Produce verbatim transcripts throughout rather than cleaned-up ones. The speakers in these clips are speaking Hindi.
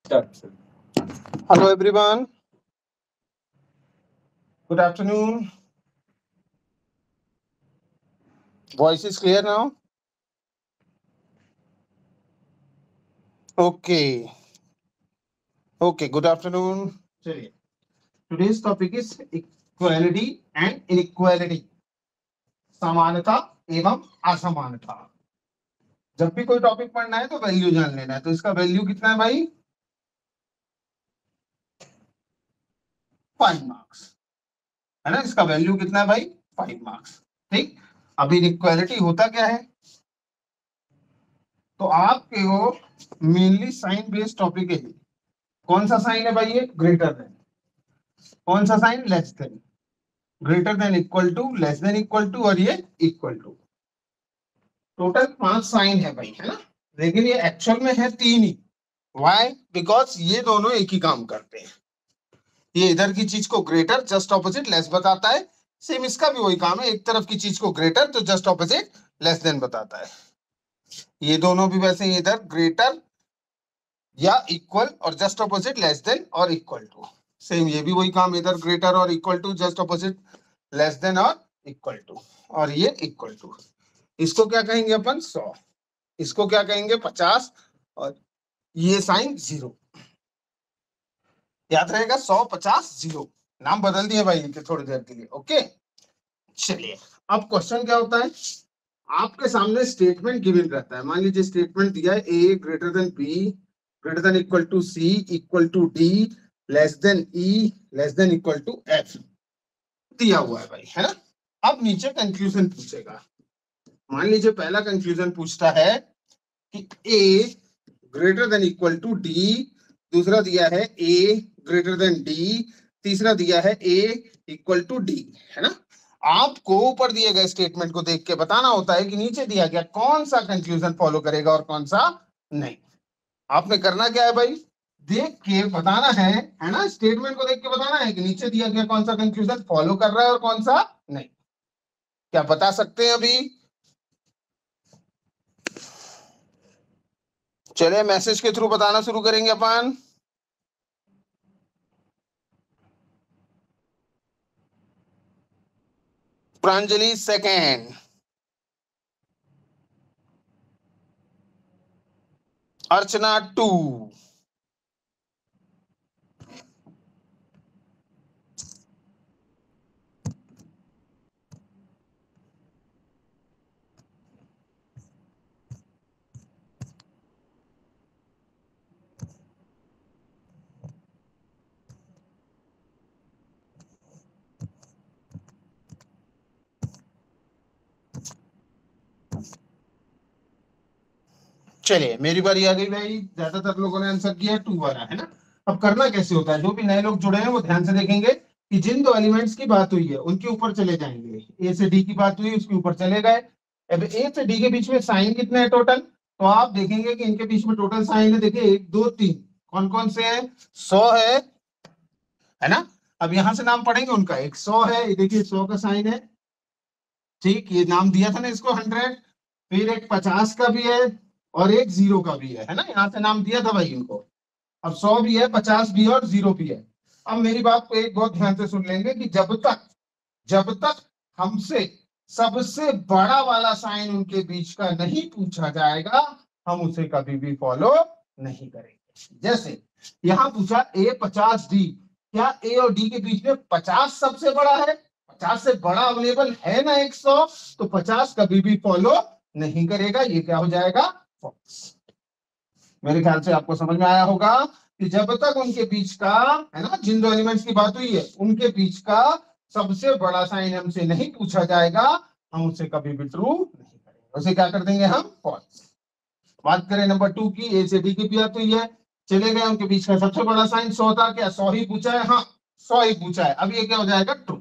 Hello everyone. Good afternoon. Voice is clear now? Okay. Okay, good afternoon. चलिए. Today's topic is equality and inequality. समानता एवं असमानता. जब भी कोई टॉपिक पढ़ना है तो वैल्यू जान लेना है. तो इसका वैल्यू कितना है भाई? फाइव मार्क्स है ना. इसका वैल्यू कितना है भाई? Five marks. ठीक. अभी इनइक्वालिटी होता क्या है? तो आपके वो मेनली साइन बेस्ड टॉपिक है. कौन सा साइन है भाई? ये ग्रेटर देन. कौन सा sign? Less than. Greater than, equal to, less than equal to और ये इक्वल टू. टोटल पांच साइन है भाई, है ना. लेकिन ये एक्चुअल में है तीन ही. व्हाई? बिकॉज ये दोनों एक ही काम करते हैं. ये इधर की चीज को ग्रेटर, जस्ट ऑपोजिट लेस बताता है. सेम इसका भी वही काम है. एक तरफ की चीज को ग्रेटर तो जस्ट ऑपोजिट लेस देन बताता है. ये दोनों भी वैसे ही इधर ग्रेटर या इक्वल और जस्ट ऑपोजिट लेस देन और इक्वल टू. सेम ये भी वही काम, इधर ग्रेटर और equal to, just opposite less than और इक्वल टू, और ये इक्वल टू. इसको क्या कहेंगे अपन? सौ. इसको क्या कहेंगे? पचास. और ये साइन जीरो. याद रहेगा? सौ, पचास, जीरो. नाम बदल दिए भाई इनके थोड़ी देर के लिए. ओके, चलिए. अब क्वेश्चन क्या होता है? आपके सामने स्टेटमेंट गिवन रहता है. मान लीजिए स्टेटमेंट दिया है A greater than B, greater than equal to C, equal to D, less than E, less than equal to F दिया हुआ है भाई, है ना. अब नीचे कंक्लूजन पूछेगा. मान लीजिए पहला कंक्लूजन पूछता है कि A greater than equal to D, दूसरा दिया है ए ग्रेटर देन डी, तीसरा दिया है ए इक्वल टू डी, है ना. आपको ऊपर दिए गए स्टेटमेंट को देख के बताना होता है कि नीचे दिया गया कौन सा कंक्लूजन फॉलो करेगा और कौन सा नहीं. आपने करना क्या है भाई? देख के बताना है, है ना. स्टेटमेंट को देख के बताना है कि नीचे दिया गया कौन सा कंक्लूजन फॉलो कर रहा है और कौन सा नहीं. क्या बता सकते हैं अभी? चलिए मैसेज के थ्रू बताना शुरू करेंगे अपन. प्रांजलि सेकेंड, अर्चना टू, चलिए मेरी बारी आ गई भाई. ज्यादातर लोगों ने आंसर किया टू वाला, है ना. अब करना कैसे होता है? जो भी नए लोग जुड़े हैं वो ध्यान से देखेंगे कि जिन दो एलिमेंट्स की बात हुई है उनके ऊपर चले जाएंगे. ए से डी की बात हुई, उसके ऊपर चले गए. अब ए से डी के बीच में साइन कितने हैं टोटल? तो आप देखेंगे कि इनके बीच में टोटल साइन है. देखिए एक, दो, तीन. कौन कौन से हैं? सौ है, है ना. अब यहां से नाम पढ़ेंगे उनका. एक सौ है, देखिए सौ का साइन है. ठीक, ये नाम दिया था ना इसको हंड्रेड. फिर एक पचास का भी है और एक जीरो का भी है, है ना. यहाँ से नाम दिया था भाई इनको. अब सौ भी है, पचास भी है और जीरो भी है. अब मेरी बात को एक बहुत ध्यान से सुन लेंगे कि जब तक जब तक हमसे सबसे बड़ा वाला साइन उनके बीच का नहीं पूछा जाएगा हम उसे कभी भी फॉलो नहीं करेंगे. जैसे यहां पूछा ए पचास डी, क्या ए और डी के बीच में पचास सबसे बड़ा है? पचास से बड़ा अवेलेबल है ना एक सौ, तो पचास कभी भी फॉलो नहीं करेगा. ये क्या हो जाएगा? फॉल्स. मेरे ख्याल से आपको समझ में आया होगा कि जब तक उनके बीच का, है ना, जिन दो एलिमेंट्स की बात हुई है उनके बीच का सबसे बड़ा साइन हमसे नहीं पूछा जाएगा हम उसे कभी भी ट्रू नहीं करेंगे. उसे क्या कर देंगे हम? फॉल्स. बात करें नंबर टू की. ए से डी की बात हुई है, चले गए, उनके बीच का सबसे बड़ा साइन सौ था. क्या सौ ही पूछा है? हाँ, सौ ही पूछा है. अब ये क्या हो जाएगा? True.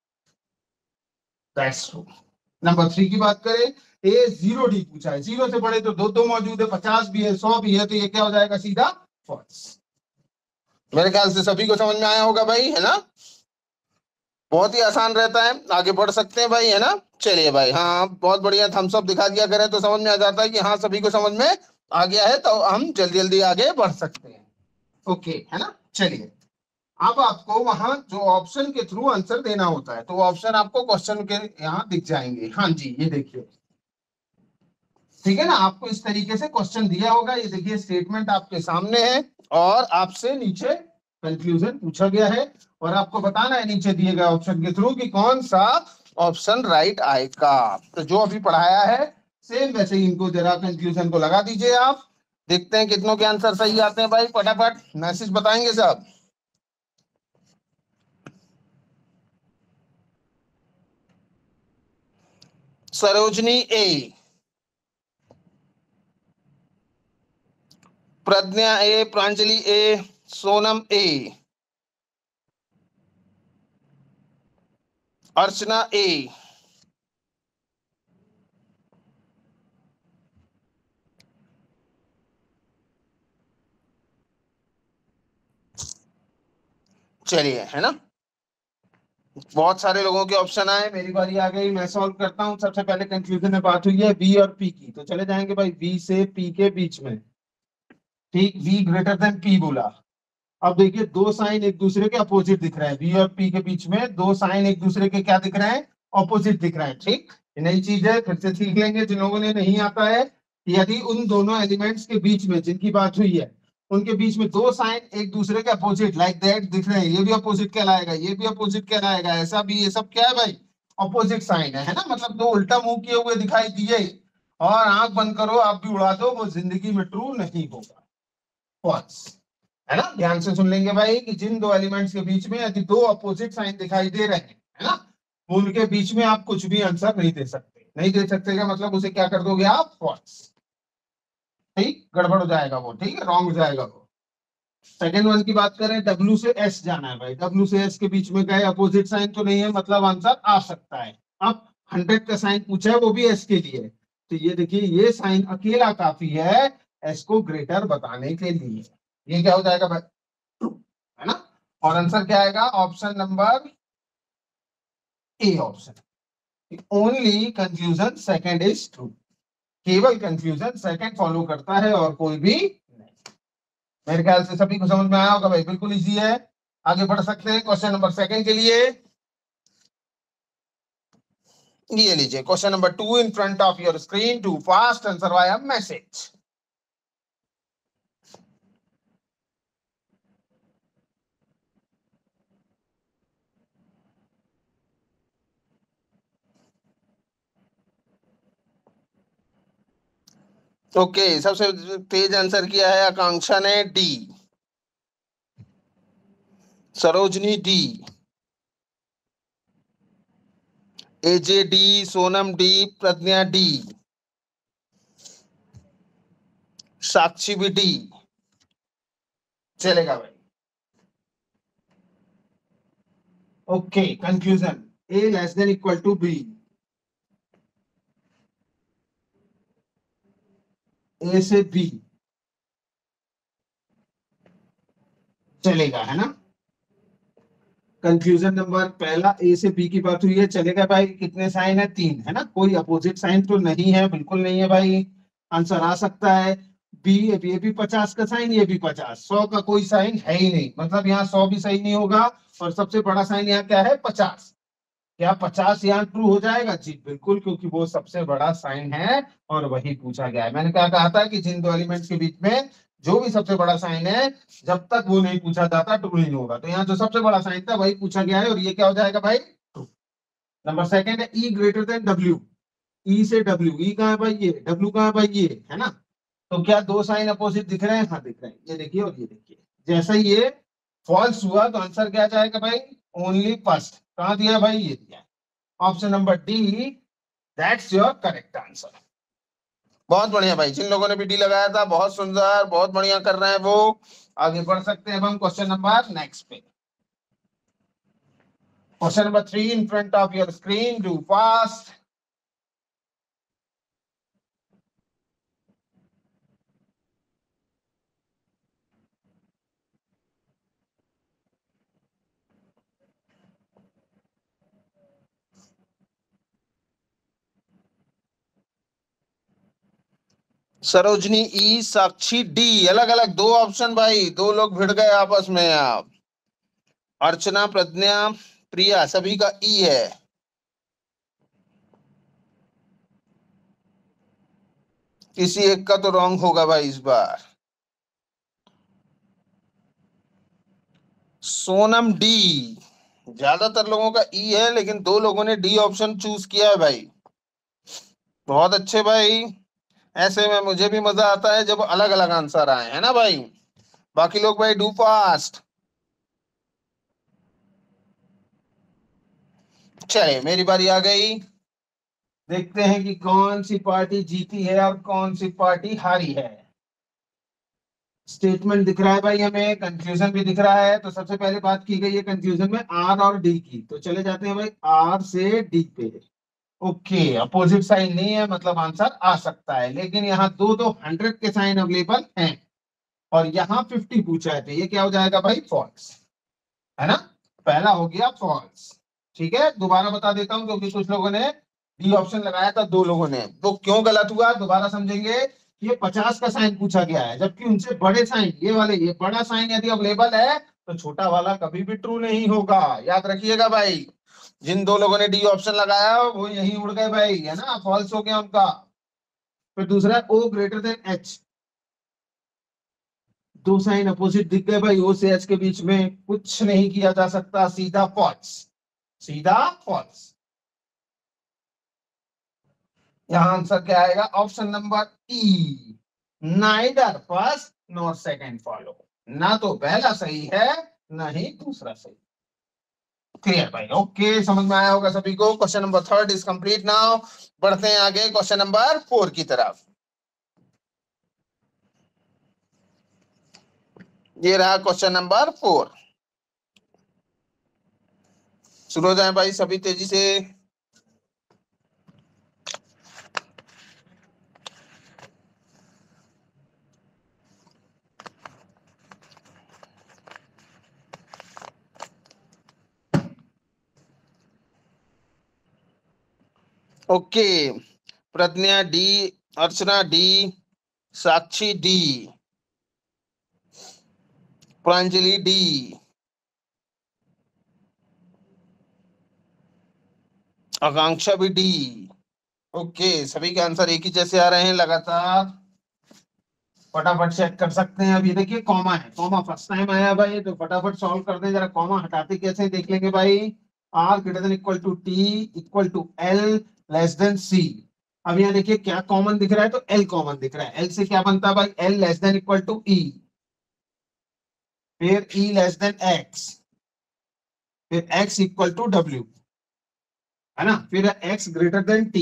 That's true. Number three की बात करें, ए जीरो डी पूछा है. जीरो से बड़े तो दो दो मौजूद है, पचास भी है, सौ भी है, तो ये क्या हो जाएगा? सीधा फॉल्स. मेरे ख्याल से सभी को समझ में आया होगा भाई, है ना. बहुत ही आसान रहता है. आगे बढ़ सकते हैं भाई, है ना. चलिए भाई. हाँ बहुत बढ़िया. थम्स अप दिखा दिया करें तो समझ में आ जाता है कि हाँ सभी को समझ में आ गया है, तो हम जल्दी जल्दी आगे बढ़ सकते हैं. ओके है ना। चलिए, अब आपको वहां जो ऑप्शन के थ्रू आंसर देना होता है, तो ऑप्शन आपको क्वेश्चन के यहाँ दिख जाएंगे। हाँ जी, ये देखिए, ठीक है ना। आपको इस तरीके से क्वेश्चन दिया होगा, ये देखिए स्टेटमेंट आपके सामने है और आपसे नीचे कंक्लूजन पूछा गया है और आपको बताना है नीचे दिए गए ऑप्शन के थ्रू कि कौन सा ऑप्शन राइट आएगा। तो जो अभी पढ़ाया है सेम वैसे ही इनको जरा कंक्लूजन को लगा दीजिए आप। देखते हैं कितनों के आंसर सही आते हैं भाई, फटाफट मैसेज बताएंगे सब। सरोजनी ए, प्रज्ञा ए, प्रांजलि ए, सोनम ए, अर्चना ए, चलिए है ना। बहुत सारे लोगों के ऑप्शन आए, मेरी बारी आ गई, मैं सॉल्व करता हूं। सबसे पहले कंफ्यूजन में बात हुई है बी और पी की, तो चले जाएंगे भाई बी से पी के बीच में। ठीक, बी ग्रेटर देन पी बोला। अब देखिए दो साइन एक दूसरे के अपोजिट दिख रहे हैं, बी और पी के बीच में दो साइन एक दूसरे के क्या दिख रहे हैं, ऑपोजिट दिख रहे हैं। ठीक, ये नई चीज है, फिर से सीख लेंगे जिन लोगों ने नहीं आता है। यदि उन दोनों एलिमेंट्स के बीच में जिनकी बात हुई है उनके बीच में दो साइन एक दूसरे के अपोजिट लाइक दैट दिख रहे हैं, ये भी अपोजिट कहलाएगा, ये भी अपोजिट कहलाएगा, ऐसा भी, ये सब क्या है भाई, अपोजिट साइन है, है ना। मतलब दो उल्टा मुंह किए हुए दिखाई दिए और आंख बंद करो आप भी उड़ा दो, वो जिंदगी में ट्रू नहीं होगा, फॉल्स, है ना। ध्यान से सुन लेंगे भाई कि जिन दो एलिमेंट्स के बीच में यदि दो अपोजिट साइन दिखाई दे रहे हैं, है ना, उनके बीच में आप कुछ भी आंसर नहीं दे सकते। नहीं दे सकते का मतलब उसे क्या कर दोगे आप, फॉल्स। ठीक, गड़बड़ हो जाएगा वो, ठीक है, रॉन्ग हो जाएगा वो। सेकेंड वन की बात करें, डब्ल्यू से एस जाना है भाई, डब्ल्यू से एस के बीच में गए, अपोजिट साइन तो नहीं है, मतलब आंसर आ सकता है। अब हंड्रेड का साइन पूछा है वो भी एस के लिए, तो ये देखिए ये साइन अकेला काफी है एस को ग्रेटर बताने के लिए। ये क्या हो जाएगा भाई, है ना। और आंसर क्या आएगा, option number A option. Only confusion second is true, केवल कंफ्यूजन सेकंड फॉलो करता है और कोई भी नहीं। मेरे ख्याल से सभी को समझ में आया होगा भाई, बिल्कुल इजी है। आगे बढ़ सकते हैं क्वेश्चन नंबर सेकंड के लिए। ये लीजिए question number two in front of your screen, too fast answer via message. Okay, सबसे तेज आंसर किया है आकांक्षा ने D, Sarojini D, AJ D, Sonam D, Pragya D, Sakshi भी डी। चलेगा भाई। Okay, confusion, A less than equal to B, A से बी चलेगा, है ना। कंफ्यूजन नंबर पहला, ए से बी की बात हुई है, चलेगा भाई। कितने साइन है, तीन, है ना, कोई अपोजिट साइन तो नहीं है, बिल्कुल नहीं है भाई, आंसर आ सकता है। बी, ये भी पचास का साइन, ये भी पचास, सौ का कोई साइन है ही नहीं, मतलब यहाँ सौ भी सही नहीं होगा। और सबसे बड़ा साइन यहाँ क्या है, पचास। क्या पचास यहाँ ट्रू हो जाएगा, जी बिल्कुल, क्योंकि वो सबसे बड़ा साइन है और वही पूछा गया है। मैंने क्या कहा था कि जिन दो एलिमेंट्स के बीच में जो भी सबसे बड़ा साइन है, जब तक वो नहीं पूछा जाता ट्रू नहीं होगा। तो यहाँ जो सबसे बड़ा साइन था वही पूछा गया है और ये क्या हो जाएगा भाई, ट्रू। नंबर सेकंड है E greater than W, E से डब्ल्यू, ई कहाँ है भाई, ये डब्ल्यू कहाँ है भाई, ये, है ना। तो क्या दो साइन अपोजिट दिख रहे हैं, हाँ दिख रहे हैं, ये देखिए और ये देखिए। जैसे ही ये फॉल्स हुआ तो आंसर क्या जाएगा भाई, ओनली फर्स्ट, कहाँ दिया भाई, ये दिया, option number D, that's your correct answer. बहुत बढ़िया भाई, जिन लोगों ने भी डी लगाया था बहुत सुंदर, बहुत बढ़िया कर रहे हैं वो। आगे बढ़ सकते हैं अब हम क्वेश्चन नंबर नेक्स्ट पे। Question number three in front of your screen, do fast. Sarojini E, Sakshi D, अलग अलग दो ऑप्शन भाई, दो लोग भिड़ गए आपस में। आप अर्चना, प्रज्ञा, प्रिया, सभी का ई है। किसी एक का तो रॉन्ग होगा भाई इस बार। सोनम डी, ज्यादातर लोगों का ई है, लेकिन दो लोगों ने डी ऑप्शन चूज किया है भाई। बहुत अच्छे भाई, ऐसे में मुझे भी मजा आता है जब अलग अलग आंसर आए, है ना भाई। बाकी लोग भाई डू फास्ट। चले, मेरी बारी आ गई। देखते हैं कि कौन सी पार्टी जीती है और कौन सी पार्टी हारी है। स्टेटमेंट दिख रहा है भाई, हमें कंफ्यूजन भी दिख रहा है। तो सबसे पहले बात की गई है कंफ्यूजन में आर और डी की, तो चले जाते हैं भाई आर से डी पे। ओके, अपोजिट साइन नहीं है, मतलब आंसर आ सकता है, लेकिन यहाँ दो दो हंड्रेड के साइन अवेलेबल हैं और यहाँ फिफ्टी पूछा है, तो ये क्या हो जाएगा भाई, फॉल्स, है ना। पहला हो गया फॉल्स। ठीक है, दोबारा बता देता हूँ क्योंकि कुछ लोगों ने डी ऑप्शन लगाया था, दो लोगों ने, तो क्यों गलत हुआ दोबारा समझेंगे। ये पचास का साइन पूछा गया है, जबकि उनसे बड़े साइन ये वाले, ये बड़ा साइन यदि अवेलेबल है तो छोटा वाला कभी भी ट्रू नहीं होगा, याद रखिएगा भाई। जिन दो लोगों ने डी ऑप्शन लगाया वो यही उड़ गए भाई, है ना, फॉल्स हो गया उनका। फिर दूसरा ओ ग्रेटर देन एच, दो साइन अपोजिट दिख गए भाई, ओ से एच के बीच में कुछ नहीं किया जा सकता, सीधा फॉल्स, सीधा फॉल्स। यहां आंसर क्या आएगा, option number E, neither first nor second follow, ना तो पहला सही है ना ही दूसरा सही। क्लियर भाई, ओके, समझ में आया होगा सभी को। Question number third is complete now. बढ़ते हैं आगे क्वेश्चन नंबर फोर की तरफ। ये रहा क्वेश्चन नंबर फोर। शुरू हो जाए भाई सभी तेजी से। Okay, Pragya D, Archana D, Sakshi D, Pranjali D, Akanksha भी डी। ओके, सभी के आंसर एक ही जैसे आ रहे हैं लगातार, फटाफट चेक कर सकते हैं। अभी देखिए कॉमा है, कॉमा फर्स्ट टाइम आया भाई, तो फटाफट सॉल्व कर दें जरा। कॉमा हटाते कैसे देख लेंगे भाई। R greater than equal to T equal to L less than C. अब यहाँ देखिए क्या कॉमन दिख रहा है, तो एल कॉमन दिख रहा है। एल से क्या बनता है भाई, L less than equal to E, फिर ई लेस देन एक्स, फिर एक्स इक्वल टू डब्ल्यू, है ना, फिर X greater than T,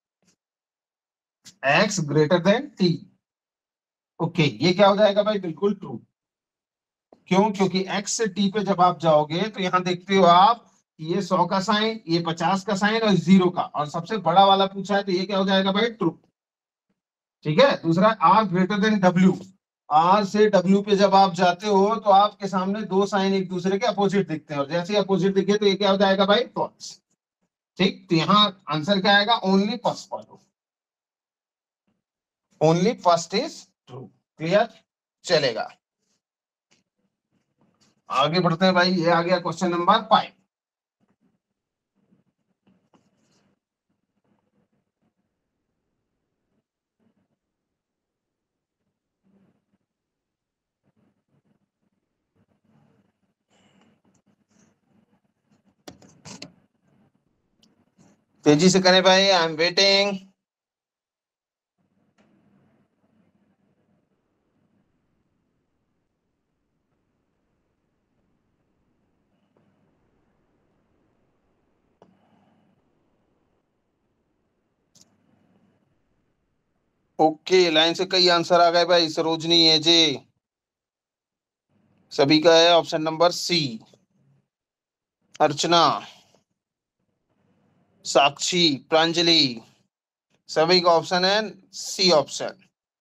X greater than T. Okay, ये क्या हो जाएगा भाई, बिल्कुल ट्रू। क्यों, क्योंकि x से t पे जब आप जाओगे तो यहां देखते हो आप, ये सौ का साइन, ये पचास का साइन और जीरो का, और सबसे बड़ा वाला पूछा है, तो ये क्या हो जाएगा भाई, ट्रू। ठीक है, दूसरा r greater than w, r से w पे जब आप जाते हो तो आपके सामने दो साइन एक दूसरे के अपोजिट दिखते हैं, और जैसे अपोजिट दिखे तो ये क्या हो जाएगा भाई, फॉल्स। ठीक, तो यहाँ आंसर क्या आएगा, only first follow, only first is true. Clear, चलेगा। आगे बढ़ते हैं भाई, ये आ गया क्वेश्चन नंबर फाइव। तेजी से करें भाई, I am waiting. Okay, line से कई आंसर आ गए भाई। सरोजनी है जी, सभी का है ऑप्शन नंबर सी। अर्चना, साक्षी, प्रांजलि, सभी का ऑप्शन है सी ऑप्शन।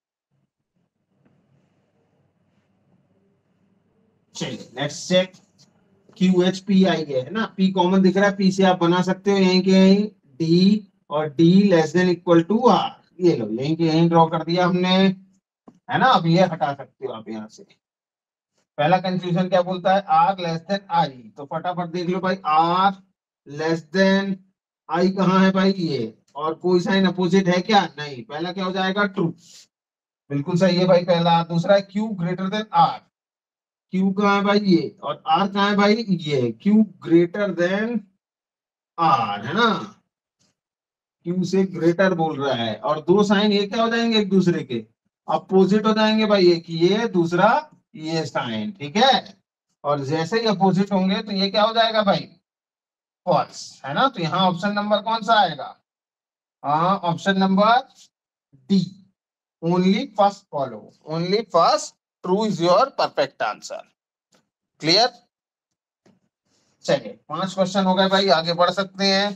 चलिए next check. Q H P I है ना, पी कॉमन दिख रहा है, पी से आप बना सकते हो यहीं के यहीं डी, और D less than equal to R, ये लो यहीं के यहीं ड्रॉ कर दिया हमने, है ना। अब ये हटा सकते हो आप यहाँ से। पहला कंफ्यूजन क्या बोलता है, आर लेस देन आई, तो फटाफट देख लो भाई, आर लेस देन आई कहाँ है भाई, ये, और कोई साइन अपोजिट है क्या, नहीं, पहला क्या हो जाएगा, ट्रू, बिल्कुल सही है भाई पहला। दूसरा है Q greater than R, Q कहाँ है भाई, ये, और आर कहाँ है भाई, ये, क्यू ग्रेटर देन आर, है ना, क्यू से ग्रेटर बोल रहा है, और दो साइन ये क्या हो जाएंगे, एक दूसरे के अपोजिट हो जाएंगे भाई, एक ये दूसरा ये साइन, ठीक है। और जैसे ही अपोजिट होंगे तो ये क्या हो जाएगा भाई, फॉल्स, है ना। तो यहाँ ऑप्शन नंबर कौन सा आएगा, हाँ option number D, only first follow, only first true is your perfect answer. Clear. चलिए पांच क्वेश्चन हो गए भाई, आगे बढ़ सकते हैं।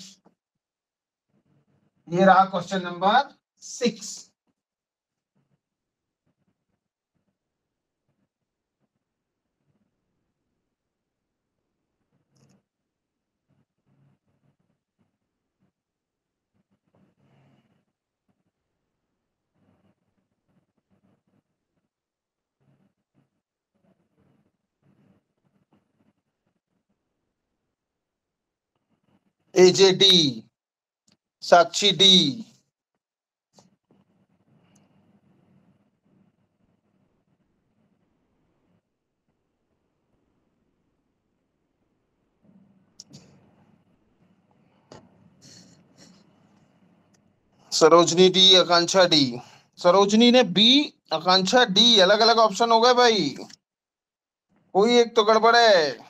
ये रहा question number six. AJ D, Sakshi D, Sarojini D, Akanksha D. Sarojini ने बी, आकांक्षा डी, अलग अलग ऑप्शन हो गए भाई, कोई एक तो गड़बड़ है।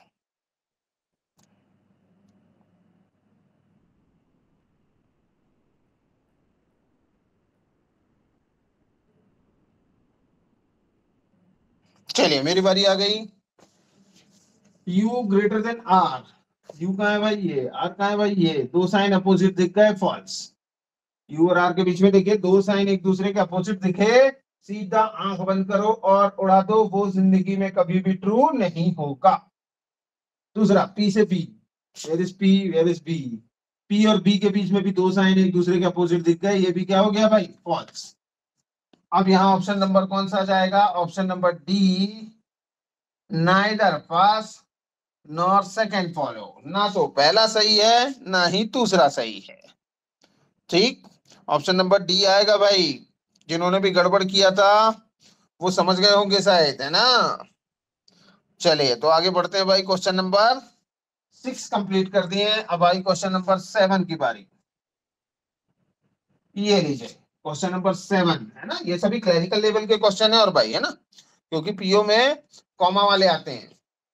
चलिए मेरी बारी आ गई। U greater than R, U कहाँ है भाई, ये, आर कहाँ है भाई, ये, दो साइन अपोजिट दिख गए, फॉल्स। यू और आर के बीच में देखिए दो साइन एक दूसरे के अपोजिट दिखे, सीधा आंख बंद करो और उड़ा दो, वो जिंदगी में कभी भी ट्रू नहीं होगा। दूसरा पी से B, where is P, where is B, P और बी के बीच में भी दो साइन एक दूसरे के अपोजिट दिख गए, ये भी क्या हो गया भाई, फॉल्स। अब यहाँ ऑप्शन नंबर कौन सा जाएगा, option number D, neither first nor second follow, ना तो पहला सही है ना ही दूसरा सही है, ठीक। ऑप्शन नंबर डी आएगा भाई, जिन्होंने भी गड़बड़ किया था वो समझ गए होंगे शायद, है ना। चलिए तो आगे बढ़ते हैं भाई, क्वेश्चन नंबर सिक्स कंप्लीट कर दिए। अब आई क्वेश्चन नंबर सेवन की बारी। ये लीजिए क्वेश्चन नंबर सेवन, है ना, ये सभी क्लरिकल लेवल के क्वेश्चन है और भाई, है ना, क्योंकि पीओ में कॉमा वाले आते हैं।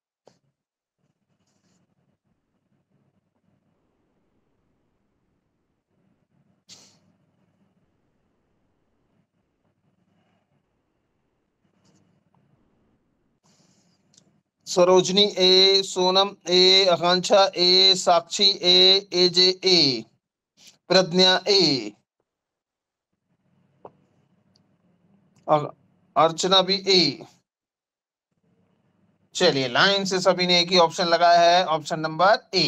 Sarojini A, Sonam A, Akanksha A, Sakshi A, AJ ए, प्रज्ञा ए, अर्चना भी ए। चलिए लाइन से सभी ने एक ही ऑप्शन लगाया है, ऑप्शन नंबर ए।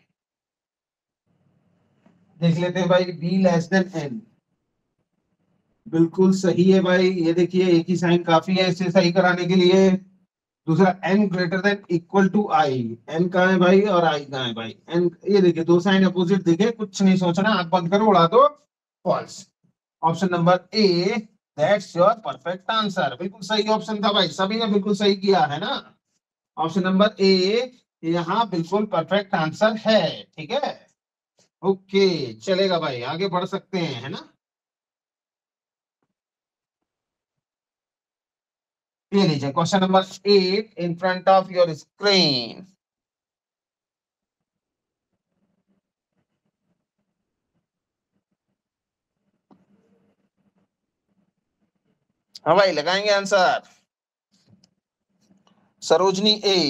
देख लेते हैं भाई, बी लेस देन एन, बिल्कुल सही है भाई। ये देखिए एक ही साइन काफी है इसे सही कराने के लिए। दूसरा N greater than equal to I, N कहाँ है भाई और आई कहाँ है भाई, एन, ये देखिए दो साइन अपोजिट दिखे, कुछ नहीं सोचना, आंख बंद करो उड़ा दो, false. Option number A, that's your perfect answer, बिल्कुल सही ऑप्शन था भाई, सभी ने बिल्कुल सही किया, है ना। ऑप्शन नंबर ए यहाँ बिल्कुल परफेक्ट आंसर है, ठीक है। ओके चलेगा भाई, आगे बढ़ सकते हैं, है ना। ये लीजिए question number eight in front of your screen. हाँ भाई लगाएंगे answer. Sarojini A,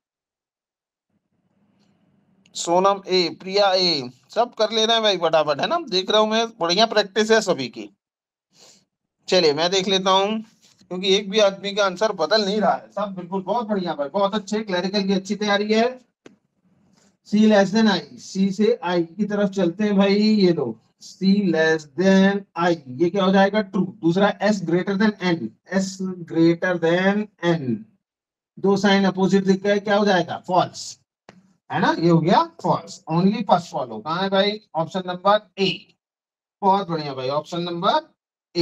Sonam A, Priya A, सब कर ले रहे हैं भाई फटाफट, है ना, देख रहा हूं मैं, बढ़िया प्रैक्टिस है सभी की। चलिए मैं देख लेता हूं, क्योंकि एक भी आदमी का आंसर बदल नहीं रहा है, सब बिल्कुल बहुत बढ़िया भाई, बहुत अच्छे, क्लरिकल की अच्छी तैयारी है। सी लेस देन आई, सी से आई की तरफ चलते हैं भाई, ये लो सी लेस देन आई, ये क्या हो जाएगा ट्रू। दूसरा S greater than N, S greater than N, दो साइन अपोजिट दिख गए, क्या हो जाएगा फॉल्स, है ना, ये हो गया फॉल्स। ओनली फर्स्ट फॉलो कहाँ है भाई, ऑप्शन नंबर ए। बहुत बढ़िया भाई, ऑप्शन नंबर ए।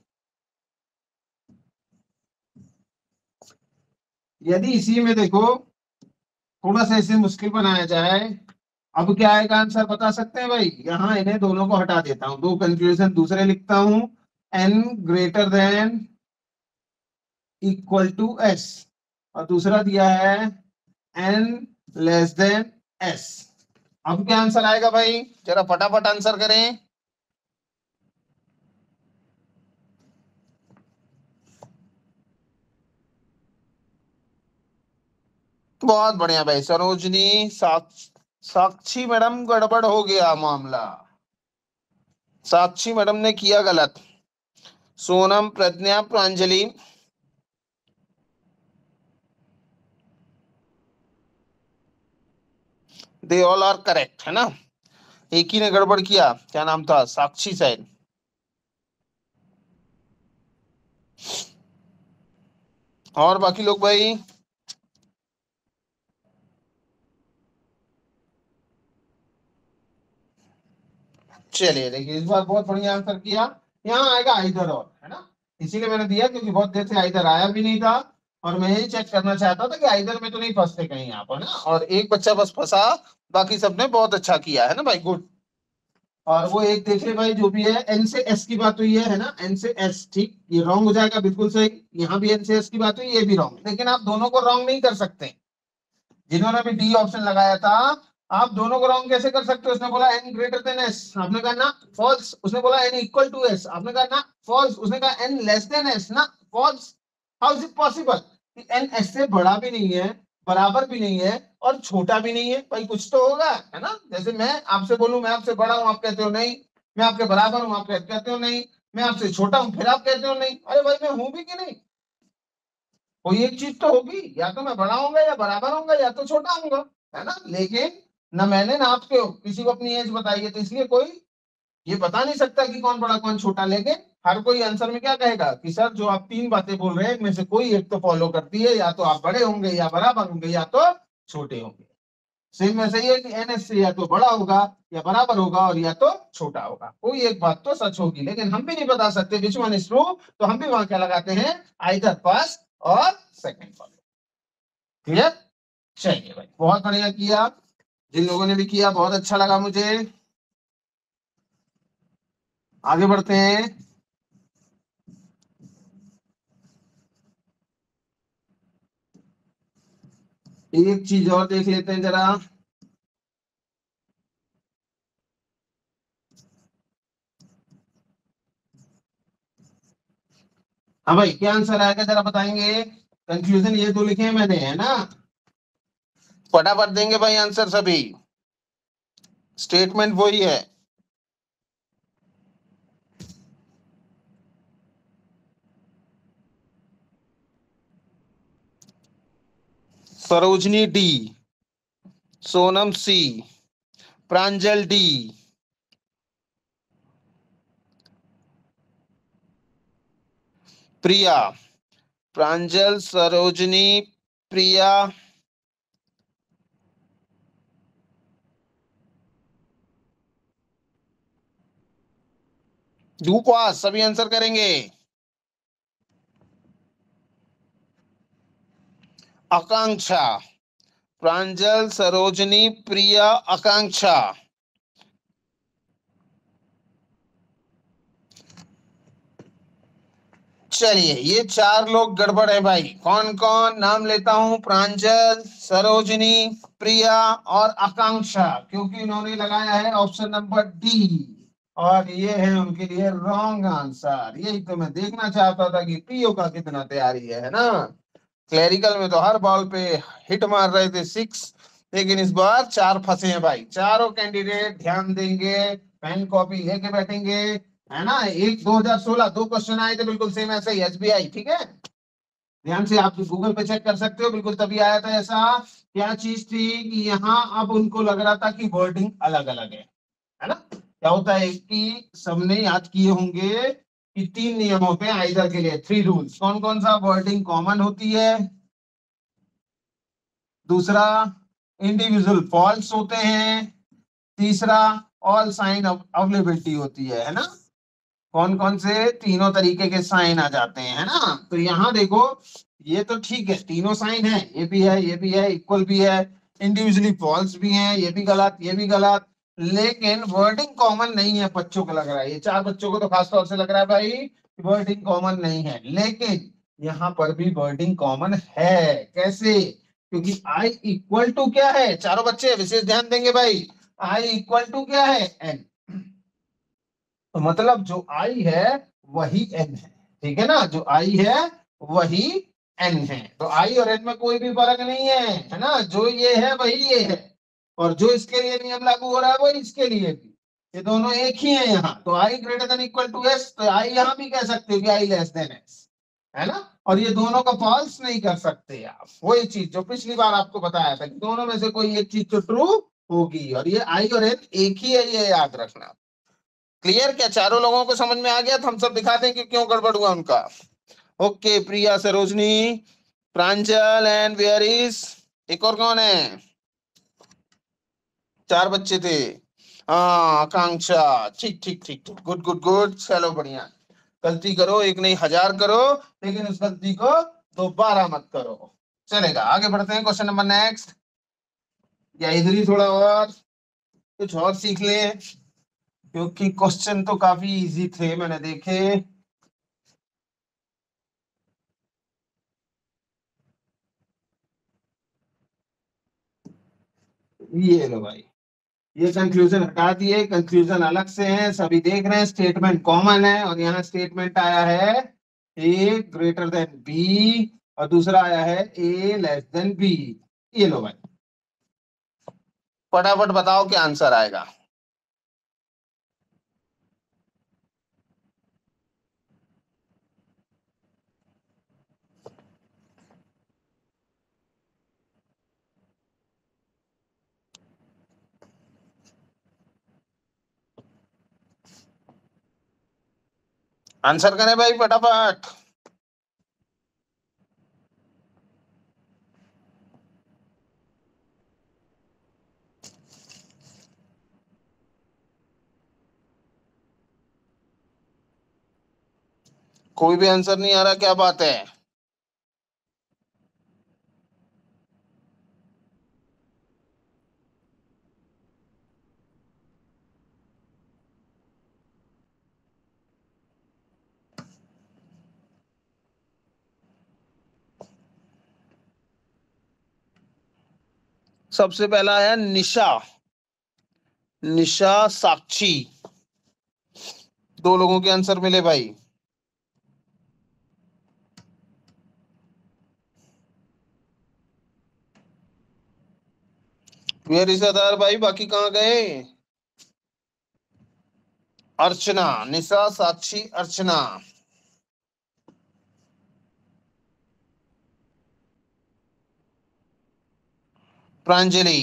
यदि इसी में देखो थोड़ा सा इसे मुश्किल बनाया जाए, अब क्या आएगा आंसर बता सकते हैं भाई, यहाँ इन्हें दोनों को हटा देता हूं, दो कंफ्यूजन दूसरे लिखता हूं, N greater than equal to S, और दूसरा दिया है एन लेस देन एस। अब क्या आंसर आएगा भाई, जरा फटाफट आंसर करें। बहुत बढ़िया भाई, सरोजनी साक्ष साक्षी मैडम गड़बड़ हो गया मामला, साक्षी मैडम ने किया गलत। Sonam, Pragya, Pranjali, they all are correct, है ना। एक ही ने गड़बड़ किया, क्या नाम था, साक्षी शायद। और बाकी लोग भाई, चलिए देखिए इस बार बहुत बढ़िया आंसर किया। यहाँ आएगा आइदर और, है ना, इसीलिए मैंने दिया क्योंकि बहुत देर से आइदर आया भी नहीं था, और मैं यही चेक करना चाहता था कि आइदर में तो नहीं फंसते कहीं यहाँ पर ना, और एक बच्चा बस फंसा, बाकी सबने बहुत अच्छा किया, है ना भाई, गुड। और वो एक देखिए भाई जो भी है, एन से एस की बात हुई है है ना, एन से एस, ठीक, ये रॉन्ग हो जाएगा बिल्कुल सही। यहाँ भी एन से एस की बात हुई, ये भी रॉन्ग, लेकिन आप दोनों को रॉन्ग नहीं कर सकते। जिन्होंने भी डी ऑप्शन लगाया था, आप दोनों को रॉन्ग कैसे कर सकते हो, उसने बोला एन ग्रेटर देन एस, आपने कहा ना फॉल्स, उसने बोला एन इक्वल टू एस, आपने कहा ना फॉल्स, उसने कहा एन लेस देन एस ना false. How is it possible, N S से बड़ा भी नहीं है, बराबर भी नहीं है, और छोटा भी नहीं है, भाई कुछ तो होगा, है ना। जैसे मैं आपसे बोलूं मैं आपसे बड़ा हूं, आप कहते हो नहीं, मैं आपके बराबर हूं, आप कहते हो नहीं, मैं आपसे छोटा हूं, फिर आप कहते हो नहीं, अरे भाई मैं हूं भी कि नहीं, कोई एक चीज तो होगी, या तो मैं बड़ा होऊंगा या बराबर होऊंगा या तो छोटा होऊंगा, है ना। लेकिन न मैंने ना आपके किसी को अपनी एज बताई है, तो इसलिए कोई ये बता नहीं सकता कि कौन बड़ा कौन छोटा। लेकिन हर कोई आंसर में क्या कहेगा कि सर जो आप तीन बातें बोल रहे हैं इनमें से कोई एक तो फॉलो करती है, या तो आप बड़े होंगे या बराबर होंगे या तो छोटे होंगे। सेम में सही है कि एनएस से या तो बड़ा होगा या बराबर होगा, और या तो छोटा होगा, कोई एक बात तो सच होगी, लेकिन हम भी नहीं बता सकते विच वन इज ट्रू, तो हम भी वहां क्या लगाते हैं, आइदर फर्स्ट और सेकंड फॉलो। क्लियर, चलिए भाई बहुत बढ़िया किया, जिन लोगों ने भी किया बहुत अच्छा लगा मुझे। आगे बढ़ते हैं। एक चीज और देख लेते हैं जरा, हाँ भाई क्या आंसर आएगा जरा बताएंगे। कंफ्यूजन ये दो लिखे हैं मैंने, है ना, फटाफट देंगे भाई आंसर सभी, स्टेटमेंट वही है। Sarojini D, Sonam C, Pranjal D, Priya, Pranjal, Sarojini, Priya, do fast, सभी आंसर करेंगे। आकांक्षा, प्रांजल, सरोजनी, प्रिया, आकांक्षा। चलिए ये चार लोग गड़बड़ है भाई, कौन कौन नाम लेता हूं, प्रांजल, सरोजनी, प्रिया और आकांक्षा, क्योंकि उन्होंने लगाया है ऑप्शन नंबर डी, और ये है उनके लिए रॉन्ग आंसर। यही तो मैं देखना चाहता था कि पीओ का कितना तैयारी है, है ना। क्लरिकल में तो हर बॉल पे हिट मार रहे थे सिक्स, लेकिन इस बार चार फंसे हैं भाई। चारों कैंडिडेट ध्यान देंगे, पेन कॉपी लेके बैठेंगे, है ना। एक दो हजार सोलह दो क्वेश्चन आए थे बिल्कुल सेम ऐसे ही एसबीआई, ठीक है, ध्यान से आप गूगल पे चेक कर सकते हो, बिल्कुल तभी आया था ऐसा। क्या चीज थी कि यहाँ अब उनको लग रहा था कि वर्डिंग अलग अलग है है ना, क्या होता है कि सबने याद किए होंगे कि तीन नियम होते हैं आइदर के लिए, थ्री रूल्स। कौन कौन सा? वर्डिंग कॉमन होती है, दूसरा इंडिविजुअल फॉल्स होते हैं, तीसरा ऑल साइन अवेलेबिलिटी होती है, है ना? कौन कौन से? तीनों तरीके के साइन आ जाते हैं, है ना? तो यहाँ देखो, ये तो ठीक है, तीनों साइन है, ये भी है, ये भी है, इक्वल भी है, इंडिविजुअली फॉल्स भी है, ये भी गलत, ये भी गलत, लेकिन वर्डिंग कॉमन नहीं है। बच्चों को लग रहा है, ये चार बच्चों को तो खास तौर से लग रहा है भाई वर्डिंग कॉमन नहीं है, लेकिन यहाँ पर भी वर्डिंग कॉमन है। कैसे? क्योंकि आई इक्वल टू क्या है? चारों बच्चे विशेष ध्यान देंगे भाई, आई इक्वल टू क्या है? एन। तो मतलब जो आई है वही एन है, ठीक है ना? जो आई है वही एन है। तो आई और एन में कोई भी फर्क नहीं है, है ना? जो ये है वही ये है, और जो इसके लिए नियम लागू हो रहा है वही इसके लिए भी, ये दोनों एक ही है यहाँ। तो I greater than equal to S, तो आई यहाँ भी कह सकते हो कि आई लेस देन एस, है ना? और ये दोनों का फॉल्स नहीं कर सकते आप। वही चीज जो पिछली बार आपको बताया था कि दोनों में से कोई एक चीज तो ट्रू होगी, और ये आई और एन एक ही है, ये याद रखना। क्लियर? क्या चारों लोगों को समझ में आ गया? तो हम सब दिखाते हैं कि क्यों गड़बड़ हुआ उनका। Okay, Priya, Sarojini, Pranjal and where is, एक और कौन है? चार बच्चे थे। हाँ, आकांक्षा। ठीक ठीक ठीक ठीक, गुड गुड गुड, चलो बढ़िया। गलती करो, एक नहीं हजार करो, लेकिन उस गलती को दोबारा मत करो। चलेगा, आगे बढ़ते हैं। क्वेश्चन नंबर नेक्स्ट, या इधर ही थोड़ा और कुछ और सीख ले, क्योंकि क्वेश्चन तो काफी इजी थे मैंने देखे। ये लो भाई, ये कंक्लूजन हटा दिए, कंक्लूजन अलग से हैं, सभी देख रहे हैं, स्टेटमेंट कॉमन है, और यहाँ स्टेटमेंट आया है ए ग्रेटर देन बी, और दूसरा आया है ए लेस देन बी। ये लो भाई, फटाफट बताओ क्या आंसर आएगा। आंसर करें भाई फटाफट। कोई भी आंसर नहीं आ रहा, क्या बात है? सबसे पहला आया निशा, निशा, साक्षी, दो लोगों के आंसर मिले भाई। वेयर इज अदर भाई, बाकी कहाँ गए? अर्चना, निशा, साक्षी, अर्चना, प्रांजलि।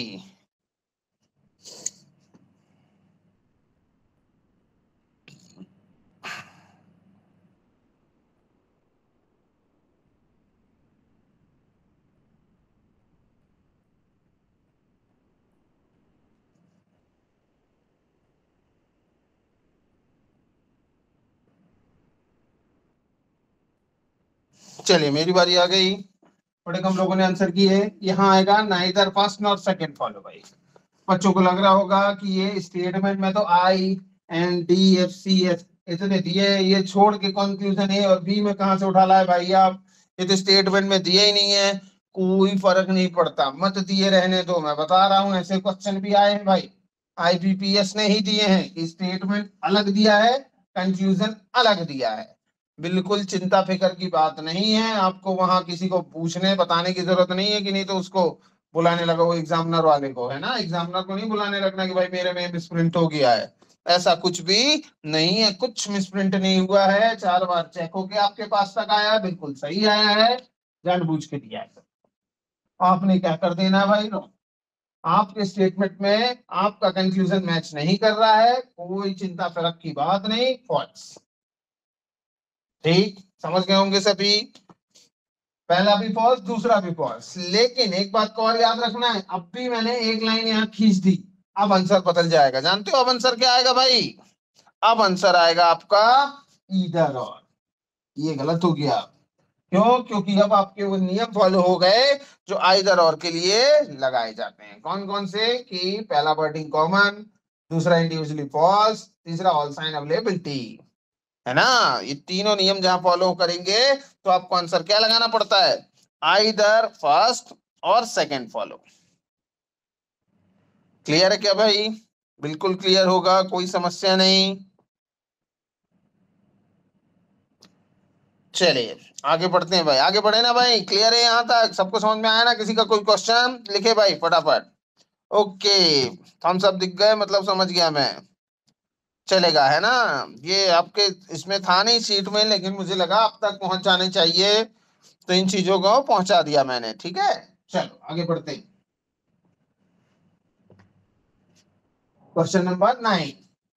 चलिए, मेरी बारी आ गई। बड़े कम लोगों ने आंसर किए। यहाँ आएगा neither first not second follow भाई। बच्चों को लग रहा होगा कि ये स्टेटमेंट में तो I N D F C S इतने दिए, ये छोड़ के कंक्लूजन ए और बी में कहां से उठा लाए भाई आप? ये तो स्टेटमेंट में दिए ही नहीं है। कोई फर्क नहीं पड़ता, मत दिए रहने दो, मैं बता रहा हूँ ऐसे क्वेश्चन भी आए हैं भाई, आईबीपीएस ने ही दिए हैं कि स्टेटमेंट अलग दिया है, कंक्लूजन अलग दिया है। बिल्कुल चिंता फिक्र की बात नहीं है, आपको वहां किसी को पूछने बताने की जरूरत नहीं है, कि नहीं तो उसको बुलाने लगा वो एग्जामिनर वाले को, है ना? एग्जामिनर को नहीं बुलाने लगना कि भाई मेरे में मिसप्रिंट हो गया है, ऐसा कुछ भी नहीं है। कुछ मिसप्रिंट नहीं हुआ है, चार बार चेक होके आपके पास तक आया है, बिल्कुल सही आया है, जानबूझ के दिया है। आपने क्या कर देना है भाई, आपके स्टेटमेंट में आपका कंक्लूजन मैच नहीं कर रहा है, कोई चिंता फर्क की बात नहीं, फॉल्स। ठीक, समझ गए होंगे सभी। पहला भी फॉल्स, दूसरा भी फॉल्स। लेकिन एक बात को और याद रखना है, अब भी मैंने एक लाइन यहाँ खींच दी, अब आंसर बदल जाएगा। जानते हो अब आंसर क्या आएगा भाई? अब आंसर आएगा आपका ईदर और। ये गलत हो गया। क्यों? क्योंकि अब आपके वो नियम फॉलो हो गए जो आइदर और के लिए लगाए जाते हैं। कौन कौन से? कि पहला वर्डिंग कॉमन, दूसरा इंडिविजुअली फॉल्स, तीसरा ऑल साइन अवेलेबिलिटी, है ना। ये तीनों नियम जहां फॉलो करेंगे तो आपको आंसर क्या लगाना पड़ता है? आइदर फर्स्ट और सेकंड फॉलो। क्लियर है क्या भाई? बिल्कुल क्लियर होगा, कोई समस्या नहीं। चलिए आगे बढ़ते हैं भाई, आगे बढ़े ना भाई। क्लियर है यहाँ तक? सबको समझ में आया ना? किसी का कोई क्वेश्चन लिखे भाई फटाफट। ओके, थम्स अप दिख गए, मतलब समझ गया मैं। चलेगा, है ना। ये आपके इसमें था नहीं सीट में, लेकिन मुझे लगा आप तक पहुंच जाने चाहिए, तो इन चीजों को पहुंचा दिया मैंने। ठीक है, चलो आगे बढ़ते हैं। Question number nine.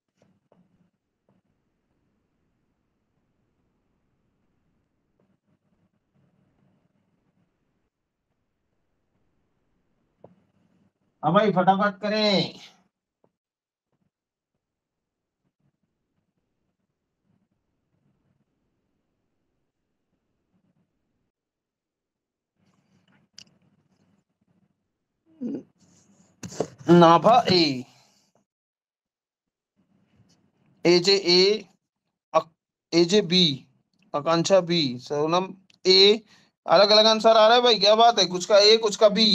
अब भाई फटाफट करें। Nabha A, AJ A, AJ B, Akanksha B, Sonam A. अलग अलग आंसर आ रहा है भाई, क्या बात है? कुछ का ए कुछ का बी।